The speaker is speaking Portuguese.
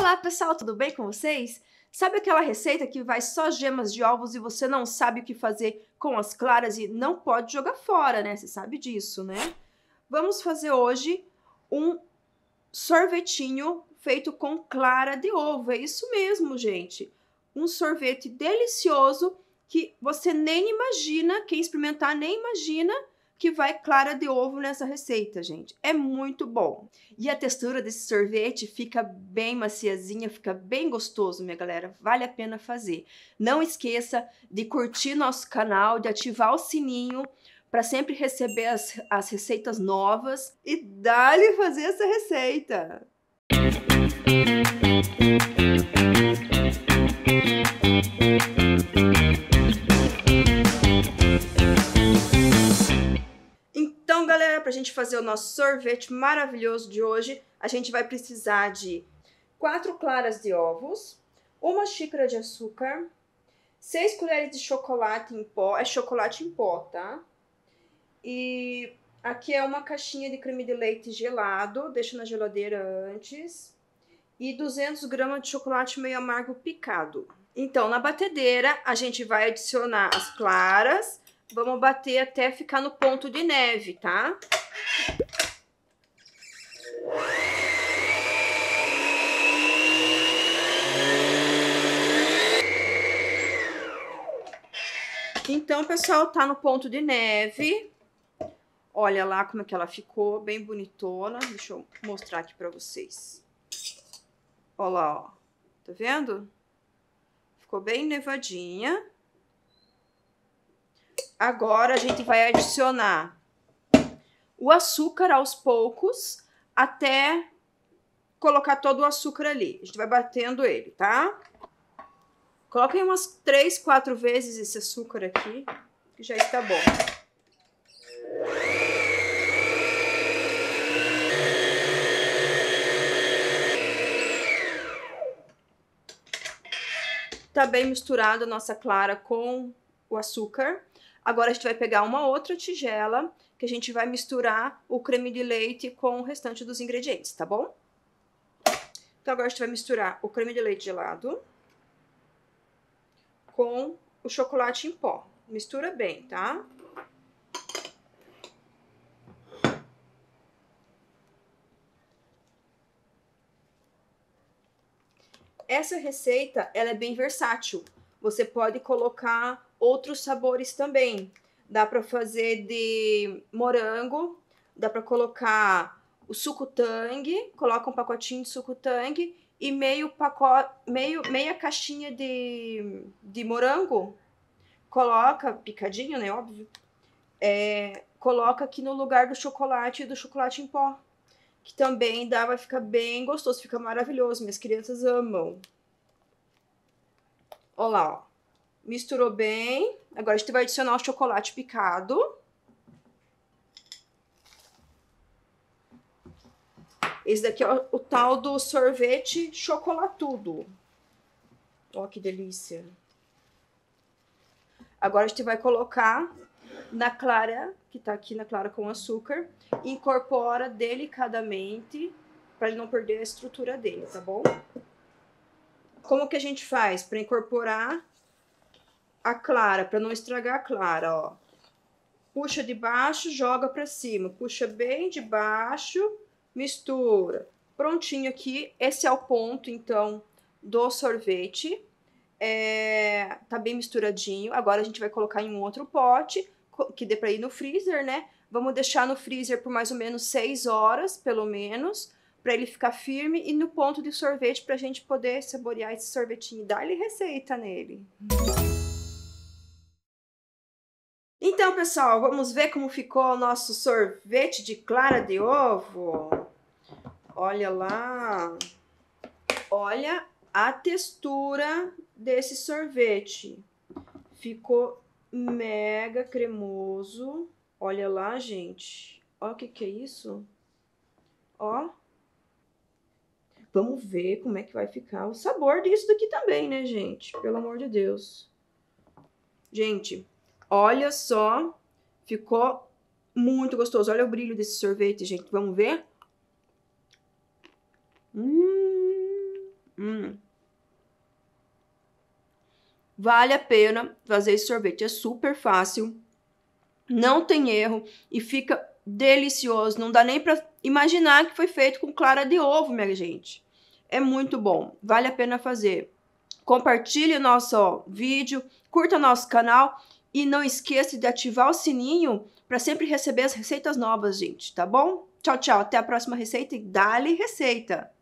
Olá pessoal, tudo bem com vocês? Sabe aquela receita que vai só gemas de ovos e você não sabe o que fazer com as claras e não pode jogar fora, né? Você sabe disso, né? Vamos fazer hoje um sorvetinho feito com clara de ovo. É isso mesmo, gente. Um sorvete delicioso que você nem imagina, quem experimentar nem imagina que vai clara de ovo nessa receita, gente. É muito bom. E a textura desse sorvete fica bem maciazinha, fica bem gostoso, minha galera. Vale a pena fazer. Não esqueça de curtir nosso canal, de ativar o sininho para sempre receber as receitas novas e dá-lhe fazer essa receita. Então, galera, para a gente fazer o nosso sorvete maravilhoso de hoje, a gente vai precisar de 4 claras de ovos, 1 xícara de açúcar, 6 colheres de chocolate em pó, é chocolate em pó, tá? E aqui é uma caixinha de creme de leite gelado, deixa na geladeira antes, e 200 gramas de chocolate meio amargo picado. Então, na batedeira, a gente vai adicionar as claras. Vamos bater até ficar no ponto de neve, tá? Então, pessoal, tá no ponto de neve. Olha lá como é que ela ficou, bem bonitona. Deixa eu mostrar aqui pra vocês. Olha lá, ó. Tá vendo? Ficou bem nevadinha. Agora a gente vai adicionar o açúcar aos poucos até colocar todo o açúcar ali. A gente vai batendo ele, tá? Coloquem umas 3, 4 vezes esse açúcar aqui, que já está bom. Tá bem misturado a nossa clara com o açúcar. Agora a gente vai pegar uma outra tigela que a gente vai misturar o creme de leite com o restante dos ingredientes, tá bom? Então agora a gente vai misturar o creme de leite gelado com o chocolate em pó. Mistura bem, tá? Essa receita, ela é bem versátil. Você pode colocar outros sabores também. Dá para fazer de morango, dá para colocar o suco Tang, coloca um pacotinho de suco Tang e meia caixinha de morango, coloca picadinho, né, óbvio. Coloca aqui no lugar do chocolate e do chocolate em pó, que também vai ficar bem gostoso, fica maravilhoso, minhas crianças amam. Olha lá, ó. Misturou bem. Agora a gente vai adicionar o chocolate picado. Esse daqui é o tal do sorvete chocolatudo. Ó, que delícia. Agora a gente vai colocar na clara, que tá aqui na clara com açúcar. Incorpora delicadamente, para ele não perder a estrutura dele, tá bom? Como que a gente faz para incorporar a clara, para não estragar a clara, ó? Puxa de baixo, joga para cima. Puxa bem de baixo, mistura. Prontinho aqui, esse é o ponto, então, do sorvete. Tá bem misturadinho. Agora a gente vai colocar em um outro pote, que dê para ir no freezer, né? Vamos deixar no freezer por mais ou menos 6 horas, pelo menos, para ele ficar firme e no ponto de sorvete pra gente poder saborear esse sorvetinho e dar-lhe receita nele. Então, pessoal, vamos ver como ficou o nosso sorvete de clara de ovo. Olha lá. Olha a textura desse sorvete. Ficou mega cremoso. Olha lá, gente. Olha o que é isso. Ó. Vamos ver como é que vai ficar o sabor disso daqui também, né, gente? Pelo amor de Deus. Gente, olha só. Ficou muito gostoso. Olha o brilho desse sorvete, gente. Vamos ver? Vale a pena fazer esse sorvete, é super fácil, não tem erro e fica delicioso. Não dá nem para imaginar que foi feito com clara de ovo, minha gente. É muito bom, vale a pena fazer. Compartilhe o nosso vídeo, curta nosso canal e não esqueça de ativar o sininho para sempre receber as receitas novas, gente, tá bom? Tchau, tchau, até a próxima receita e dá-lhe receita!